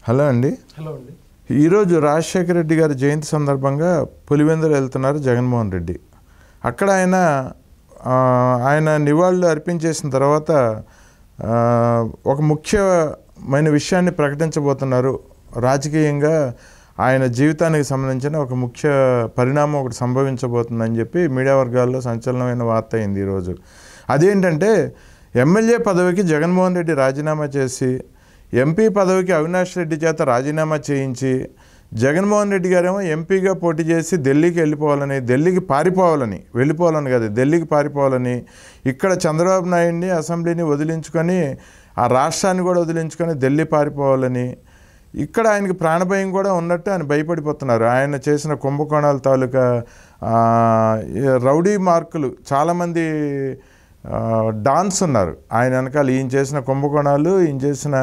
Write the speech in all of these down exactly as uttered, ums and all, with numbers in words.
Hello అండి. Hello అండి. ఈరోజు రాజశేఖర రెడ్డి గారి జయంతి సందర్భంగా పులివెందులు వెళ్తున్నారు జగన్మోహన్ రెడ్డి. అక్కడ ఆయన ఆయన నివాళులు అర్పించేసిన తర్వాత ఒక ముఖ్యమైన విషయాన్ని ప్రకటించబోతున్నారు. రాజకీయంగా ఆయన జీవితానికి సంబంధించిన ఒక ముఖ్య పరిణామం ఒకటి సంభవించబోతుందని చెప్పి మీడియా వర్గాల్లో సంచలనమైన వార్త అయింది ఈరోజు. అదేంటంటే ఎమ్మెల్యే పదవికి జగన్మోహన్ రెడ్డి రాజీనామా చేసి ఎంపీ పదవికి అవినాష్ రెడ్డి చేత రాజీనామా చేయించి జగన్మోహన్ రెడ్డి గారేమో ఎంపీగా పోటీ చేసి ఢిల్లీకి వెళ్ళిపోవాలని, ఢిల్లీకి పారిపోవాలని, వెళ్ళిపోవాలని కాదు ఢిల్లీకి పారిపోవాలని, ఇక్కడ చంద్రబాబు నాయుడిని అసెంబ్లీని వదిలించుకొని ఆ రాష్ట్రాన్ని కూడా వదిలించుకొని ఢిల్లీ పారిపోవాలని, ఇక్కడ ఆయనకి ప్రాణభయం కూడా ఉన్నట్టు ఆయన భయపడిపోతున్నారు. ఆయన చేసిన కుంభకోణాల తాలూకా రౌడీ మార్కులు చాలామంది డాన్స్ ఉన్నారు ఆయన వెనకాల. ఈయన చేసిన కుంభకోణాలు, ఈయన చేసిన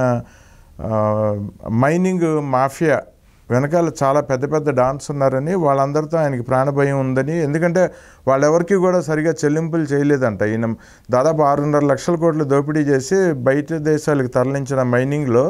మైనింగ్ మాఫియా వెనకాల చాలా పెద్ద పెద్ద డాన్స్ ఉన్నారని, వాళ్ళందరితో ఆయనకి ప్రాణభయం ఉందని. ఎందుకంటే వాళ్ళెవరికి కూడా సరిగా చెల్లింపులు చేయలేదంట. ఈయన దాదాపు ఆరున్నర లక్షల కోట్లు దోపిడీ చేసి బయట దేశాలకు తరలించిన మైనింగ్లో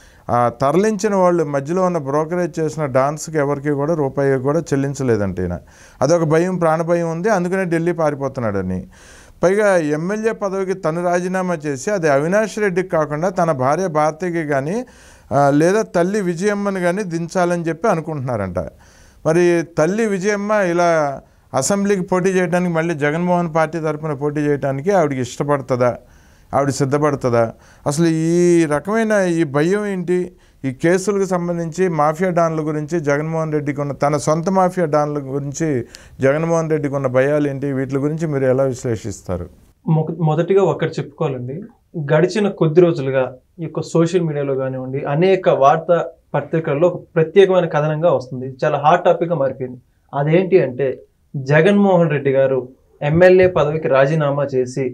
తరలించిన వాళ్ళు మధ్యలో ఉన్న బ్రోకరేజ్ చేసిన డాన్స్కి ఎవరికి కూడా రూపాయి కూడా చెల్లించలేదంట ఈయన. అదొక భయం, ప్రాణభయం ఉంది, అందుకనే ఢిల్లీ పారిపోతున్నాడని. పైగా ఎమ్మెల్యే పదవికి తను రాజీనామా చేసి అది అవినాష్ రెడ్డికి కాకుండా తన భార్య భారతికి కానీ లేదా తల్లి విజయమ్మని కానీ దించాలని చెప్పి అనుకుంటున్నారంట. మరి తల్లి విజయమ్మ ఇలా అసెంబ్లీకి పోటీ చేయడానికి, మళ్ళీ జగన్మోహన్ పార్టీ తరఫున పోటీ చేయడానికి ఆవిడకి ఇష్టపడుతుందా, ఆవిడ సిద్ధపడుతుందా? అసలు ఈ రకమైన ఈ భయం ఏంటి? ఈ కేసులకు సంబంధించి మాఫియా డాన్ల గురించి జగన్మోహన్ రెడ్డికి ఉన్న, తన సొంత మాఫియా డాన్ల గురించి జగన్మోహన్ రెడ్డికి ఉన్న భయాలు ఏంటి? వీటి గురించి మీరు ఎలా విశ్లేషిస్తారు? మొదటిగా ఒకటి చెప్పుకోవాలండి, గడిచిన కొద్ది రోజులుగా ఈ యొక్క సోషల్ మీడియాలో కానివ్వండి, అనేక వార్తా పత్రికల్లో ఒక ప్రత్యేకమైన కథనంగా వస్తుంది. చాలా హాట్ టాపిక్గా మారిపోయింది. అదేంటి అంటే జగన్మోహన్ రెడ్డి గారు ఎమ్మెల్యే పదవికి రాజీనామా చేసి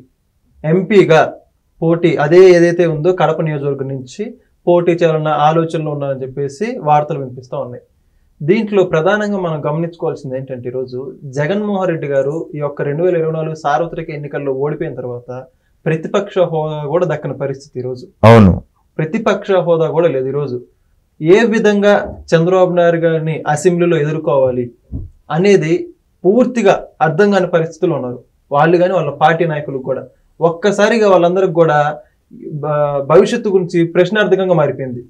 ఎంపీగా పోటీ, అదే ఏదైతే ఉందో కడప నియోజకవర్గం నుంచి పోటీ చేయాలన్న ఆలోచనలో ఉన్నారని చెప్పేసి వార్తలు వినిపిస్తూ ఉన్నాయి. దీంట్లో ప్రధానంగా మనం గమనించుకోవాల్సింది ఏంటంటే, ఈరోజు జగన్మోహన్ రెడ్డి గారు ఈ యొక్క రెండు వేల ఇరవై నాలుగు సార్వత్రిక ఎన్నికల్లో ఓడిపోయిన తర్వాత ప్రతిపక్ష హోదా కూడా దక్కని పరిస్థితి. ఈరోజు అవును, ప్రతిపక్ష హోదా కూడా లేదు. ఈరోజు ఏ విధంగా చంద్రబాబు నాయుడు గారిని అసెంబ్లీలో ఎదుర్కోవాలి అనేది పూర్తిగా అర్థం కాని పరిస్థితుల్లో ఉన్నారు వాళ్ళు కానీ వాళ్ళ పార్టీ నాయకులకు కూడా. ఒక్కసారిగా వాళ్ళందరికి కూడా భవిష్యత్తు గురించి ప్రశ్నార్థకంగా మారిపోయింది.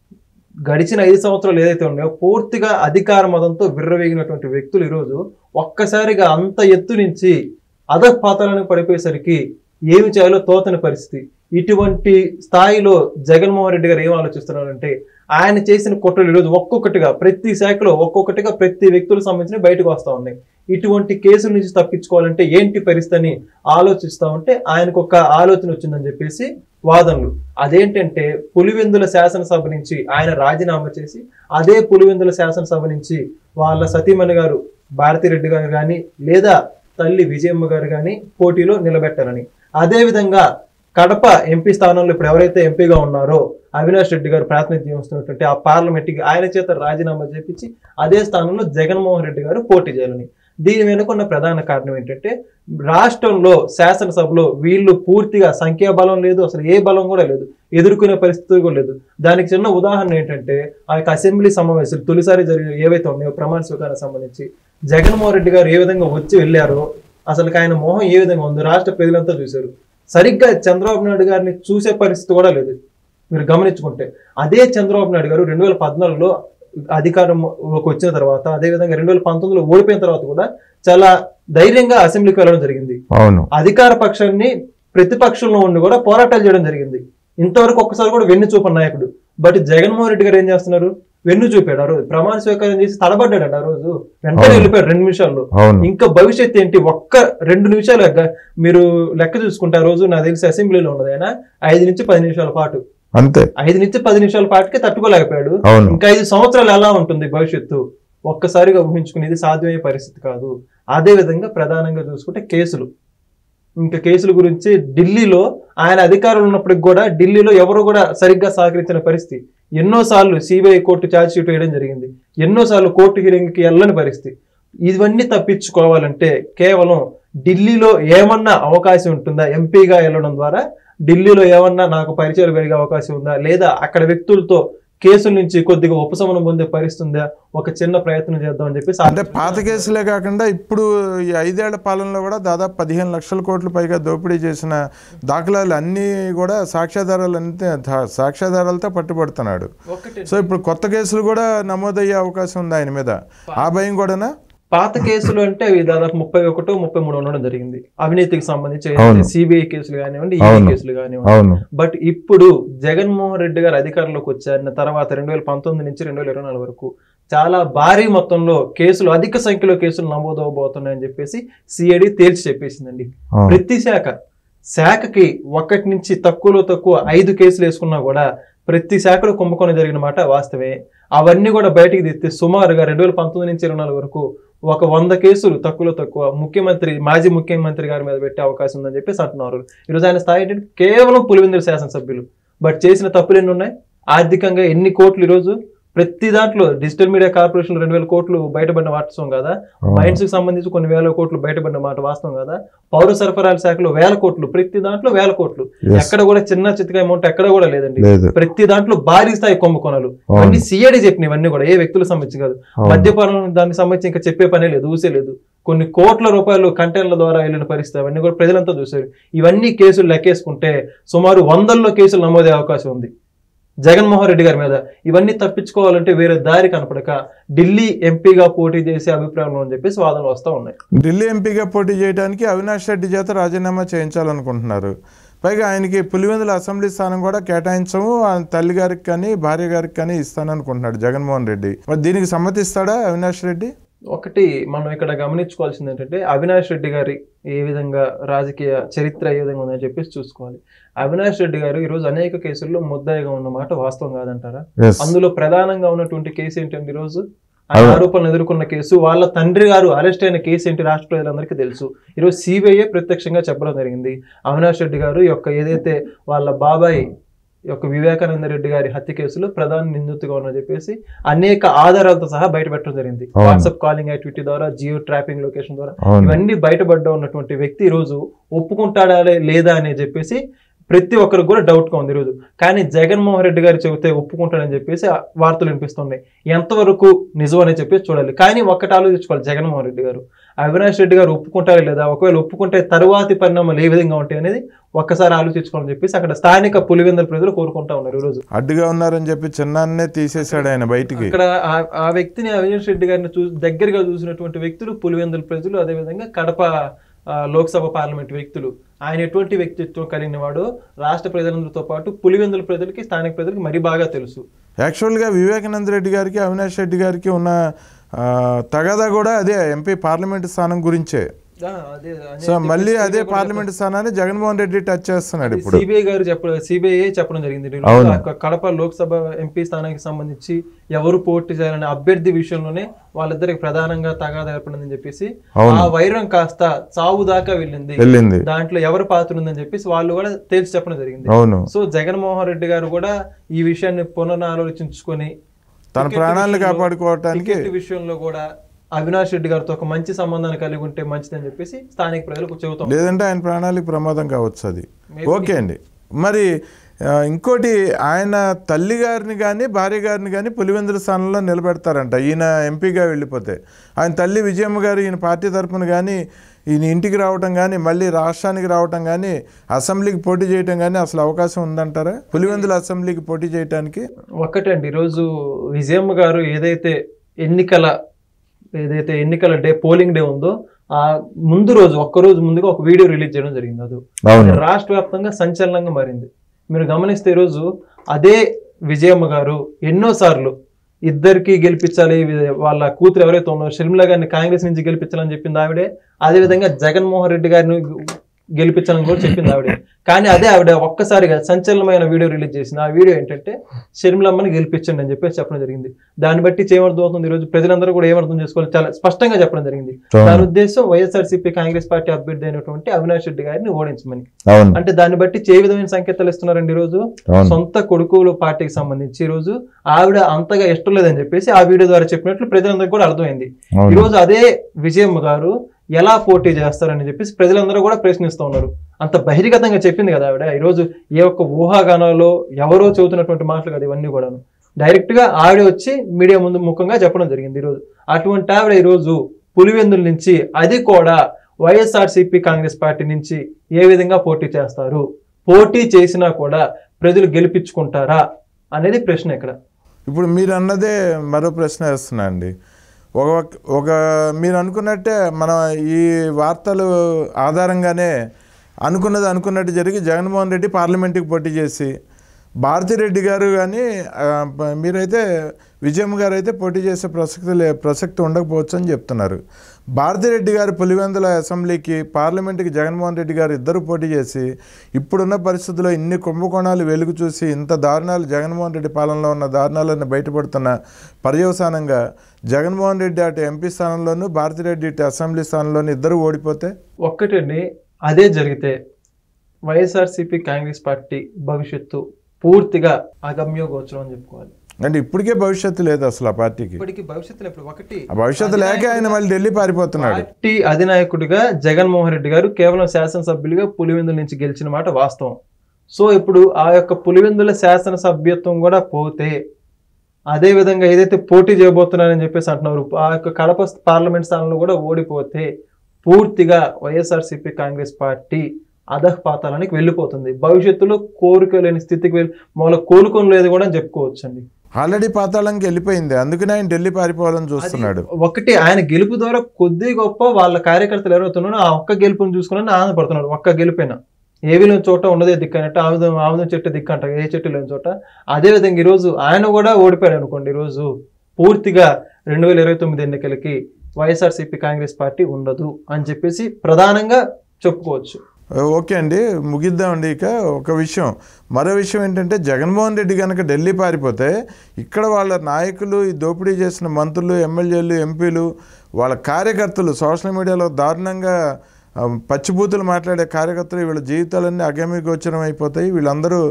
గడిచిన ఐదు సంవత్సరాలు ఏదైతే ఉన్నాయో పూర్తిగా అధికార మదంతో విర్రవేగినటువంటి వ్యక్తులు ఈరోజు ఒక్కసారిగా అంత ఎత్తు నుంచి అధపాతాలను పడిపోయేసరికి ఏమి చేయాలో తోచని పరిస్థితి. ఇటువంటి స్థాయిలో జగన్మోహన్ రెడ్డి గారు ఏం ఆలోచిస్తున్నారంటే, ఆయన చేసిన కుట్రలు ఈరోజు ఒక్కొక్కటిగా ప్రతి శాఖలో ఒక్కొక్కటిగా ప్రతి వ్యక్తులకు సంబంధించిన బయటకు వస్తూ ఉన్నాయి. ఇటువంటి కేసుల నుంచి తప్పించుకోవాలంటే ఏంటి పరిస్థితి అని ఆలోచిస్తూ ఉంటే ఆయనకు ఒక ఆలోచన వచ్చిందని చెప్పేసి వాదనలు. అదేంటంటే పులివెందుల శాసనసభ నుంచి ఆయన రాజీనామా చేసి అదే పులివెందుల శాసనసభ నుంచి వాళ్ళ సతీమణి గారు భారతిరెడ్డి గారు కానీ లేదా తల్లి విజయమ్మ గారు కానీ పోటీలో నిలబెట్టాలని, అదేవిధంగా కడప ఎంపీ స్థానంలో ఇప్పుడు ఎవరైతే ఎంపీగా ఉన్నారో అవినాష్ రెడ్డి గారు ప్రాతినిధ్యం వస్తున్నటువంటి ఆ పార్లమెంట్కి ఆయన చేత రాజీనామా చేపించి అదే స్థానంలో జగన్మోహన్ రెడ్డి గారు పోటీ చేయాలని. దీని వెనుకున్న ప్రధాన కారణం ఏంటంటే, రాష్ట్రంలో శాసనసభలో వీళ్ళు పూర్తిగా సంఖ్యాబలం లేదు, అసలు ఏ బలం కూడా లేదు, ఎదుర్కొనే పరిస్థితి కూడా లేదు. దానికి చిన్న ఉదాహరణ ఏంటంటే, ఆ యొక్క అసెంబ్లీ సమావేశాలు తొలిసారి జరిగిన ఏవైతే ఉన్నాయో ప్రమాణ స్వీకారానికి సంబంధించి జగన్మోహన్ రెడ్డి గారు ఏ విధంగా వచ్చి వెళ్ళారో, అసలు ఆయన మోహం ఏ విధంగా ఉందో రాష్ట్ర ప్రజలంతా చూశారు. సరిగ్గా చంద్రబాబు నాయుడు గారిని చూసే పరిస్థితి కూడా లేదు. మీరు గమనించుకుంటే అదే చంద్రబాబు నాయుడు గారు రెండు వేల పద్నాలుగులో అధికారంలోకి వచ్చిన తర్వాత, అదేవిధంగా రెండు వేల పంతొమ్మిదిలో ఓడిపోయిన తర్వాత కూడా చాలా ధైర్యంగా అసెంబ్లీకి వెళ్ళడం జరిగింది. అధికార పక్షాన్ని ప్రతిపక్షంలో ఉండి కూడా పోరాటాలు చేయడం జరిగింది. ఇంతవరకు ఒక్కసారి కూడా వెన్ను చూపని నాయకుడు. బట్ జగన్మోహన్ రెడ్డి గారు ఏం చేస్తున్నారు, వెన్ను చూపాడు. ఆ రోజు ప్రమాణ స్వీకారం చేసి తడబడ్డాడు. ఆ రోజు వెంటనే వెళ్ళిపోయాడు రెండు నిమిషాల్లో. ఇంకా భవిష్యత్తు ఏంటి? ఒక్క రెండు నిమిషాలు మీరు లెక్క చూసుకుంటే ఆ రోజు నాకు తెలిసి అసెంబ్లీలో ఉన్నది ఆయన ఐదు నుంచి పది నిమిషాల పాటు, అంతే ఐదు నుంచి పది నిమిషాల పాటుకే తట్టుకోలేకపోయాడు. ఇంకా ఐదు సంవత్సరాలు ఎలా ఉంటుంది భవిష్యత్తు ఒక్కసారిగా ఊహించుకునేది సాధ్యమయ్యే పరిస్థితి కాదు. అదే విధంగా ప్రధానంగా చూసుకుంటే కేసులు, ఇంకా కేసుల గురించి ఢిల్లీలో ఆయన అధికారంలో ఉన్నప్పటికి కూడా ఢిల్లీలో ఎవరు కూడా సరిగ్గా సహకరించిన పరిస్థితి. ఎన్నోసార్లు సిబిఐ కోర్టు ఛార్జ్ షీట్ వేయడం జరిగింది, ఎన్నోసార్లు కోర్టు హియరింగ్కి వెళ్ళని పరిస్థితి. ఇవన్నీ తప్పించుకోవాలంటే కేవలం ఢిల్లీలో ఏమన్నా అవకాశం ఉంటుందా ఎంపీగా వెళ్ళడం ద్వారా, ఢిల్లీలో ఏమన్నా నాకు పరిచయాలు పెరిగే అవకాశం ఉందా, లేదా అక్కడ వ్యక్తులతో కేసుల నుంచి కొద్దిగా ఉపశమనం పొందే పరిస్థితుందా, ఒక చిన్న ప్రయత్నం చేద్దామని చెప్పేసి అంటే పాత కేసులే కాకుండా ఇప్పుడు ఈ ఐదేళ్ల పాలనలో కూడా దాదాపు పదిహేను లక్షల కోట్ల పైగా దోపిడీ చేసిన దాఖలాలు అన్నీ కూడా సాక్ష్యాధారాలు అన్ని సాక్ష్యాధారాలతో పట్టుబడుతున్నాడు. సో ఇప్పుడు కొత్త కేసులు కూడా నమోదయ్యే అవకాశం ఉంది ఆయన మీద, ఆ భయం కూడానా? పాత కేసులు అంటే అవి దాదాపు ముప్పై ఒకటో ముప్పై మూడు ఉండడం జరిగింది, అవినీతికి సంబంధించి సిబిఐ కేసులు కానివ్వండి, ఈడీ కేసులు కానివ్వండి. బట్ ఇప్పుడు జగన్మోహన్ రెడ్డి గారు అధికారంలోకి వచ్చారిన తర్వాత రెండు వేల పంతొమ్మిది నుంచి రెండు వేల ఇరవై నాలుగు వరకు చాలా భారీ మొత్తంలో కేసులు, అధిక సంఖ్యలో కేసులు నమోదవబోతున్నాయని చెప్పేసి సిఐడి తేల్చి చెప్పేసిందండి. ప్రతి శాఖ శాఖకి ఒకటి నుంచి తక్కువలో తక్కువ ఐదు కేసులు వేసుకున్నా కూడా ప్రతి శాఖలో కుంభకోణం జరిగిన మాట వాస్తవే. అవన్నీ కూడా బయటికి తెస్తే సుమారుగా రెండు వేల పంతొమ్మిది నుంచి ఇరవై నాలుగు వరకు ఒక వంద కేసులు తక్కువలో తక్కువ ముఖ్యమంత్రి మాజీ ముఖ్యమంత్రి గారి మీద పెట్టే అవకాశం ఉందని చెప్పేసి అంటున్నారు. ఈరోజు ఆయన స్థాయి ఏంటంటే కేవలం పులివెందుల శాసనసభ్యులు, బట్ చేసిన తప్పులు ఎన్ని ఉన్నాయి, ఆర్థికంగా ఎన్ని కోట్లు ఈరోజు ప్రతి దాంట్లో డిజిటల్ మీడియా కార్పొరేషన్ రెండు వేల కోట్లు బయటపడిన వాస్తవం కదా, మైన్స్ కి సంబంధించి కొన్ని వేల కోట్లు బయటపడిన మాట వాస్తవం కదా, పౌర సరఫరాల శాఖలో వేల కోట్లు, ప్రతి దాంట్లో వేల కోట్లు, ఎక్కడ కూడా చిన్న చిత్తగా అమౌంట్ ఎక్కడ కూడా లేదండి. ప్రతి దాంట్లో భారీ స్థాయి కుంభకోణాలు అన్ని సిఐడి చెప్పిన ఇవన్నీ కూడా ఏ వ్యక్తులకు సంబంధించి కాదు. మద్యపానం దానికి సంబంధించి ఇంకా చెప్పే పనే లేదు, ఊసే లేదు. కొన్ని కోట్ల రూపాయలు కంటైనర్ల ద్వారా వెళ్ళిన పరిస్థితి అవన్నీ కూడా ప్రజలంతా చూశారు. ఇవన్నీ కేసులు లెక్కేసుకుంటే సుమారు వందల్లో కేసులు నమోదే అవకాశం ఉంది జగన్మోహన్ రెడ్డి గారి మీద. ఇవన్నీ తప్పించుకోవాలంటే వేరే దారి కనపడక ఢిల్లీ ఎంపీగా పోటీ చేసే అభిప్రాయం అని చెప్పేసి వాదనలు వస్తూ ఉన్నాయి. ఢిల్లీ ఎంపీగా పోటీ చేయడానికి అవినాష్ రెడ్డి చేత రాజీనామా చేయించాలనుకుంటున్నారు. పైగా ఆయనకి పులివెందుల అసెంబ్లీ స్థానం కూడా కేటాయించము, తల్లి గారికి కానీ భార్య గారికి కానీ ఇస్తాననుకుంటున్నాడు జగన్మోహన్ రెడ్డి. మరి దీనికి సమ్మతిస్తాడా అవినాష్ రెడ్డి? ఒకటి మనం ఇక్కడ గమనించుకోవాల్సింది ఏంటంటే అవినాష్ రెడ్డి గారి ఏ విధంగా రాజకీయ చరిత్ర ఏ విధంగా ఉందని చెప్పేసి చూసుకోవాలి. అవినాష్ రెడ్డి గారు ఈరోజు అనేక కేసుల్లో ముద్దాయిగా ఉన్నమాట వాస్తవం కాదంటారా? అందులో ప్రధానంగా ఉన్నటువంటి కేసు ఏంటంటే ఈరోజు ఆయన ఆరోపణలు ఎదుర్కొన్న కేసు, వాళ్ళ తండ్రి గారు అరెస్ట్ అయిన కేసు ఏంటి రాష్ట్ర ప్రజలందరికీ తెలుసు. ఈరోజు సిబిఐ ప్రత్యక్షంగా చెప్పడం జరిగింది. అవినాష్ రెడ్డి గారు యొక్క ఏదైతే వాళ్ళ బాబాయ్ యొక్క వివేకానంద రెడ్డి గారి హత్య కేసులో ప్రధాన నిందితుగా ఉన్న చెప్పేసి అనేక ఆధారాలతో సహా బయటపెట్టడం జరిగింది. వాట్సాప్ కాలింగ్ యాక్టివిటీ ద్వారా, జియో ట్రాపింగ్ లొకేషన్ ద్వారా ఇవన్నీ బయటపడ్డ ఉన్నటువంటి వ్యక్తి ఈ రోజు ఒప్పుకుంటాడా లేదా అని చెప్పేసి ప్రతి ఒక్కరికి కూడా డౌట్ గా ఉంది ఈరోజు. కానీ జగన్మోహన్ రెడ్డి గారు చెబితే ఒప్పుకుంటాడని చెప్పేసి వార్తలు వినిపిస్తున్నాయి. ఎంతవరకు నిజం అని చెప్పేసి చూడాలి. కానీ ఒక్కటి ఆలోచించుకోవాలి, జగన్మోహన్ రెడ్డి గారు అవినాష్ రెడ్డి గారు ఒప్పుకుంటారా లేదా, ఒకవేళ ఒప్పుకుంటే తరువాతి పరిణామాలు ఏ విధంగా ఉంటాయి అనేది ఒక్కసారి ఆలోచించుకోవాలని చెప్పేసి అక్కడ స్థానిక పులివెందుల ప్రజలు కోరుకుంటా ఉన్నారు. ఈ రోజు అడ్డుగా ఉన్నారని చెప్పి చిన్నాన్నే తీసేశాడు ఆయన బయటికి. ఇక్కడ ఆ వ్యక్తిని అవినాష్ రెడ్డి గారిని చూ దగ్గరగా చూసినటువంటి వ్యక్తులు పులివెందుల ప్రజలు, అదేవిధంగా కడప లోక్సభ పార్లమెంట్ వ్యక్తులు. ఆయన ఎటువంటి వ్యక్తిత్వం కలిగిన వాడు రాష్ట్ర ప్రజలందరితో పాటు పులివెందుల ప్రజలకి, స్థానిక ప్రజలకి మరీ బాగా తెలుసు. యాక్చువల్గా వివేకానంద రెడ్డి గారికి అవినాష్ రెడ్డి గారికి ఉన్న తగాదా కూడా అదే ఎంపీ పార్లమెంట్ స్థానం గురించే. సో మళ్ళీ అదే పార్లమెంట్ స్థానాన్ని జగన్మోహన్ రెడ్డి టచ్ చేస్తున్నాడు. ఇప్పుడు సిబిఐ గారు చెప్ప సిబిఐ చెప్పడం జరిగింది కడప లోక్సభ ఎంపీ స్థానానికి సంబంధించి ఎవరు పోటీ చేయాలనే అభ్యర్థి విషయంలోనే వాళ్ళిద్దరికి ప్రధానంగా తగాదా ఏర్పడిందని చెప్పేసి ఆ వైరం కాస్త చావు దాకా వెళ్ళింది. వెళ్ళింది దాంట్లో ఎవరు పాత్ర ఉందని చెప్పేసి వాళ్ళు కూడా తేల్చి చెప్పడం జరిగింది. సో జగన్మోహన్ రెడ్డి గారు కూడా ఈ విషయాన్ని పునరాలోచించుకొని తన ప్రాణాలను కాపాడుకోవటానికి విషయంలో కూడా అవినాష్ రెడ్డి గారితో ఒక మంచి సంబంధాన్ని కలిగి ఉంటే మంచిదని చెప్పేసి స్థానిక ప్రజలకు చెబుతాం. లేదంటే ఆయన ప్రాణాలకు ప్రమాదం కావచ్చు అది. ఓకే అండి. మరి ఇంకోటి, ఆయన తల్లి గారిని కానీ భార్య గారిని కానీ పులివెందుల స్థానంలో నిలబెడతారంట ఈయన ఎంపీగా వెళ్ళిపోతే. ఆయన తల్లి విజయమ్మ గారు ఈయన పార్టీ తరఫున కానీ ఈయన ఇంటికి రావటం కానీ మళ్ళీ రాష్ట్రానికి రావటం కానీ అసెంబ్లీకి పోటీ చేయటం కానీ అసలు అవకాశం ఉందంటారా పులివెందుల అసెంబ్లీకి పోటీ చేయడానికి? ఒక్కటండి, ఈరోజు విజయమ్మ గారు ఏదైతే ఎన్నికల ఏదైతే ఎన్నికల డే పోలింగ్ డే ఉందో ఆ ముందు రోజు ఒక్కరోజు ముందుగా ఒక వీడియో రిలీజ్ చేయడం జరిగింది. అది రాష్ట్ర వ్యాప్తంగా సంచలనంగా మారింది. మీరు గమనిస్తే ఈరోజు అదే విజయమ్మ గారు ఎన్నోసార్లు ఇద్దరికి గెలిపించాలి, వాళ్ళ కూతురు ఎవరైతే ఉన్నారో షర్మిల గారిని కాంగ్రెస్ నుంచి గెలిపించాలని చెప్పింది ఆవిడే. అదేవిధంగా జగన్మోహన్ రెడ్డి గారిని గెలిపించాలని కూడా చెప్పింది ఆవిడే. కానీ అదే ఆవిడ ఒక్కసారిగా సంచలనమైన వీడియో రిలీజ్ చేసింది. ఆ వీడియో ఏంటంటే షర్మిలమ్మని గెలిపించండి అని చెప్పేసి చెప్పడం జరిగింది. దాన్ని బట్టి ఏమర్థం అవుతుంది, ఈరోజు ప్రజలందరూ కూడా ఏమర్థం చేసుకోవాలి, చాలా స్పష్టంగా చెప్పడం జరిగింది. దాని ఉద్దేశం వైఎస్ఆర్సీపీ కాంగ్రెస్ పార్టీ అభ్యర్థి అయినటువంటి అవినాష్ రెడ్డి గారిని ఓడించమని. అంటే దాన్ని బట్టి ఏ విధమైన సంకేతాలు ఇస్తున్నారండి ఈరోజు సొంత కొడుకులు పార్టీకి సంబంధించి ఈ రోజు ఆవిడ అంతగా ఇష్టం లేదని చెప్పేసి ఆ వీడియో ద్వారా చెప్పినట్లు ప్రజలందరికీ కూడా అర్థమైంది. ఈ రోజు అదే విజయమ్మ గారు ఎలా పోటీ చేస్తారని చెప్పేసి ప్రజలందరూ కూడా ప్రశ్నిస్తూ ఉన్నారు. అంత బహిర్గతంగా చెప్పింది కదా ఆవిడ. ఈరోజు ఏ ఒక్క ఊహాగానాలో ఎవరో చెబుతున్నటువంటి మాటలు కదా ఇవన్నీ కూడా. డైరెక్ట్గా ఆవిడ వచ్చి మీడియా ముందు ముఖంగా చెప్పడం జరిగింది ఈరోజు. అటువంటి ఆవిడ ఈరోజు పులివెందుల నుంచి, అది కూడా వైఎస్ఆర్సీపీ కాంగ్రెస్ పార్టీ నుంచి ఏ విధంగా పోటీ చేస్తారు, పోటీ చేసినా కూడా ప్రజలు గెలిపించుకుంటారా అనేది ప్రశ్న ఇక్కడ. ఇప్పుడు మీరు అన్నదే మరో ప్రశ్న వేస్తున్నా అండి. ఒక ఒక మీరు అనుకున్నట్టే మన ఈ వార్తలు ఆధారంగానే అనుకున్నది అనుకున్నట్టు జరిగి జగన్మోహన్ రెడ్డి పార్లమెంట్కి పోటీ చేసి, భారతిరెడ్డి గారు కానీ మీరైతే విజయమ్మ గారు అయితే పోటీ చేసే ప్రసక్తి లే ప్రసక్తి ఉండకపోవచ్చు అని చెప్తున్నారు. భారతిరెడ్డి గారు పులివెందుల అసెంబ్లీకి, పార్లమెంట్కి జగన్మోహన్ రెడ్డి గారు ఇద్దరు పోటీ చేసి, ఇప్పుడున్న పరిస్థితుల్లో ఇన్ని కుంభకోణాలు వెలుగు చూసి, ఇంత దారుణాలు జగన్మోహన్ రెడ్డి పాలనలో ఉన్న దారుణాలన్నీ బయటపడుతున్న పర్యవసానంగా జగన్మోహన్ రెడ్డి అటు ఎంపీ స్థానంలోనూ, భారతిరెడ్డి ఇటు అసెంబ్లీ స్థానంలోనూ ఇద్దరు ఓడిపోతే, ఒక్కటండి అదే జరిగితే వైఎస్ఆర్సీపీ కాంగ్రెస్ పార్టీ భవిష్యత్తు పూర్తిగా అగమ్య గోచరం అని చెప్పుకోవాలి. అంటే ఇప్పటికే భవిష్యత్తు లేదు అసలు ఆ పార్టీకి. ఇప్పటికి భవిష్యత్తు లేదు. ఒకటి భవిష్యత్తు లేక ఆయన మళ్ళీ ఢిల్లీ పారిపోతున్నాడు. పార్టీ అధినాయకుడిగా జగన్మోహన్ రెడ్డి గారు కేవలం శాసనసభ్యులుగా పులివెందుల నుంచి గెలిచిన మాట వాస్తవం. సో ఇప్పుడు ఆ యొక్క పులివెందుల శాసనసభ్యత్వం కూడా పోతే, అదే విధంగా ఏదైతే పోటీ చేయబోతున్నారని చెప్పేసి అంటున్నారు, ఆ యొక్క కడప పార్లమెంట్ స్థానంలో కూడా ఓడిపోతే పూర్తిగా వైఎస్ఆర్సీపీ కాంగ్రెస్ పార్టీ అధఃపాతాలానికి వెళ్ళిపోతుంది. భవిష్యత్తులో కోరిక లేని స్థితికి వెళ్ళి మొదలు కోలుకొని లేదు కూడా అని చెప్పుకోవచ్చు అండి. ఆల్రెడీ పాతాళంకి వెళ్ళిపోయింది, అందుకనే ఆయన ఢిల్లీ పారిపోవాలని చూస్తున్నాడు. ఒకటి ఆయన గెలుపు ద్వారా కొద్ది గొప్ప వాళ్ళ కార్యకర్తలు ఎవరవుతున్నారో ఆ ఒక్క గెలుపుని చూసుకుని ఆనందపడుతున్నాడు. ఒక్క గెలిపైనా ఏవి లేని చోట ఉన్నదే దిక్కు అన్నట్టు, ఆముదం ఆముదం చెట్టు దిక్కు అంటారు, ఏ చెట్టు లేని చోట. అదేవిధంగా ఈరోజు ఆయన కూడా ఓడిపోయాడు అనుకోండి, ఈరోజు పూర్తిగా రెండు వేల ఇరవై తొమ్మిది ఎన్నికలకి వైఎస్ఆర్సీపీ కాంగ్రెస్ పార్టీ ఉండదు అని చెప్పేసి ప్రధానంగా చెప్పుకోవచ్చు. ఓకే అండి, ముగిద్దామండి. ఇక ఒక విషయం, మరో విషయం ఏంటంటే జగన్మోహన్ రెడ్డి కనుక ఢిల్లీ పారిపోతే ఇక్కడ వాళ్ళ నాయకులు, ఈ దోపిడీ చేసిన మంత్రులు, ఎమ్మెల్యేలు, ఎంపీలు, వాళ్ళ కార్యకర్తలు సోషల్ మీడియాలో దారుణంగా పచ్చిబూతులు మాట్లాడే కార్యకర్తలు, వీళ్ళ జీవితాలన్నీ అగమ్యగోచరం అయిపోతాయి, వీళ్ళందరూ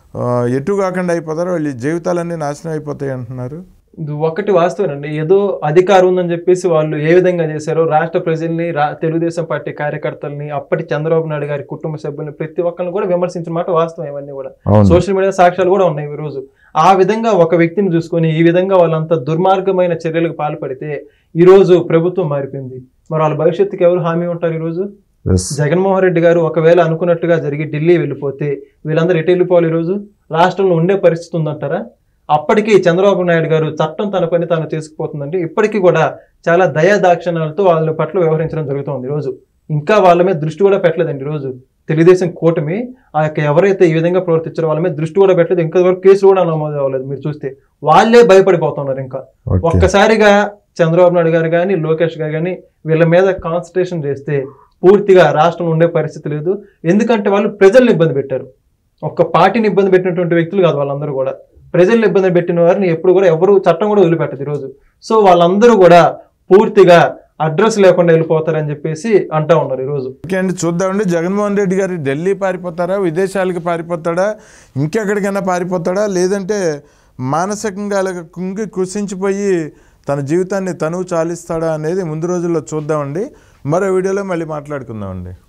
ఎటు కాకుండా అయిపోతారు, వీళ్ళ జీవితాలన్నీ నాశనం అయిపోతాయి అంటున్నారు. ఒకటి వాస్తవేనండి, ఏదో అధికారం ఉందని చెప్పేసి వాళ్ళు ఏ విధంగా చేశారో రాష్ట్ర ప్రజల్ని, తెలుగుదేశం పార్టీ కార్యకర్తల్ని, అప్పటి చంద్రబాబు నాయుడు గారి కుటుంబ సభ్యుల్ని, ప్రతి ఒక్కరిని కూడా విమర్శించిన మాట వాస్తవం. ఇవన్నీ కూడా సోషల్ మీడియా సాక్ష్యాలు కూడా ఉన్నాయి ఈ రోజు. ఆ విధంగా ఒక వ్యక్తిని చూసుకొని ఈ విధంగా వాళ్ళంతా దుర్మార్గమైన చర్యలకు పాల్పడితే ఈ రోజు ప్రభుత్వం మారిపోయింది. మరి వాళ్ళ భవిష్యత్తుకి ఎవరు హామీ ఉంటారు? ఈ రోజు జగన్మోహన్ రెడ్డి గారు ఒకవేళ అనుకున్నట్టుగా జరిగి ఢిల్లీ వెళ్ళిపోతే వీళ్ళందరూ ఎటు వెళ్ళిపోవాలి? ఈరోజు రాష్ట్రంలో ఉండే పరిస్థితి ఉందంటారా? అప్పటికి చంద్రబాబు నాయుడు గారు చట్టం తన పని తాను చేసుకుపోతుందంటే ఇప్పటికీ కూడా చాలా దయాదాక్షిణ్యాలతో వాళ్ళ పట్ల వ్యవహరించడం జరుగుతుంది. ఈరోజు ఇంకా వాళ్ళ మీద దృష్టి కూడా పెట్టలేదండి. ఈరోజు తెలుగుదేశం కూటమి ఆ యొక్క ఎవరైతే ఈ విధంగా ప్రవర్తించారో వాళ్ళ మీద దృష్టి కూడా పెట్టలేదు. ఇంకా వరకు కేసు కూడా నమోదు అవ్వలేదు. మీరు చూస్తే వాళ్ళే భయపడిపోతున్నారు. ఇంకా ఒక్కసారిగా చంద్రబాబు నాయుడు గారు కానీ, లోకేష్ గారు కానీ వీళ్ళ మీద కాన్సన్ట్రేషన్ చేస్తే పూర్తిగా రాష్ట్రంలో ఉండే పరిస్థితి లేదు. ఎందుకంటే వాళ్ళు ప్రజల్ని ఇబ్బంది పెట్టారు. ఒక్క పార్టీని ఇబ్బంది పెట్టినటువంటి వ్యక్తులు కాదు వాళ్ళందరూ కూడా. ప్రజల్ని ఇబ్బంది పెట్టిన వారిని ఎప్పుడు కూడా ఎవరు చట్టం కూడా వదిలిపెట్టదు ఈరోజు. సో వాళ్ళందరూ కూడా పూర్తిగా అడ్రస్ లేకుండా వెళ్ళిపోతారని చెప్పేసి అంటా ఉన్నారు ఈరోజు. ఓకే అండి, చూద్దామండి. జగన్మోహన్ రెడ్డి గారు ఢిల్లీ పారిపోతారా, విదేశాలకి పారిపోతాడా, ఇంకెక్కడికైనా పారిపోతాడా, లేదంటే మానసికంగా అలాగ కుంగి కుసించిపోయి తన జీవితాన్ని తనువు చాలిస్తాడా అనేది ముందు రోజుల్లో చూద్దామండి. మరో వీడియోలో మళ్ళీ మాట్లాడుకుందామండి.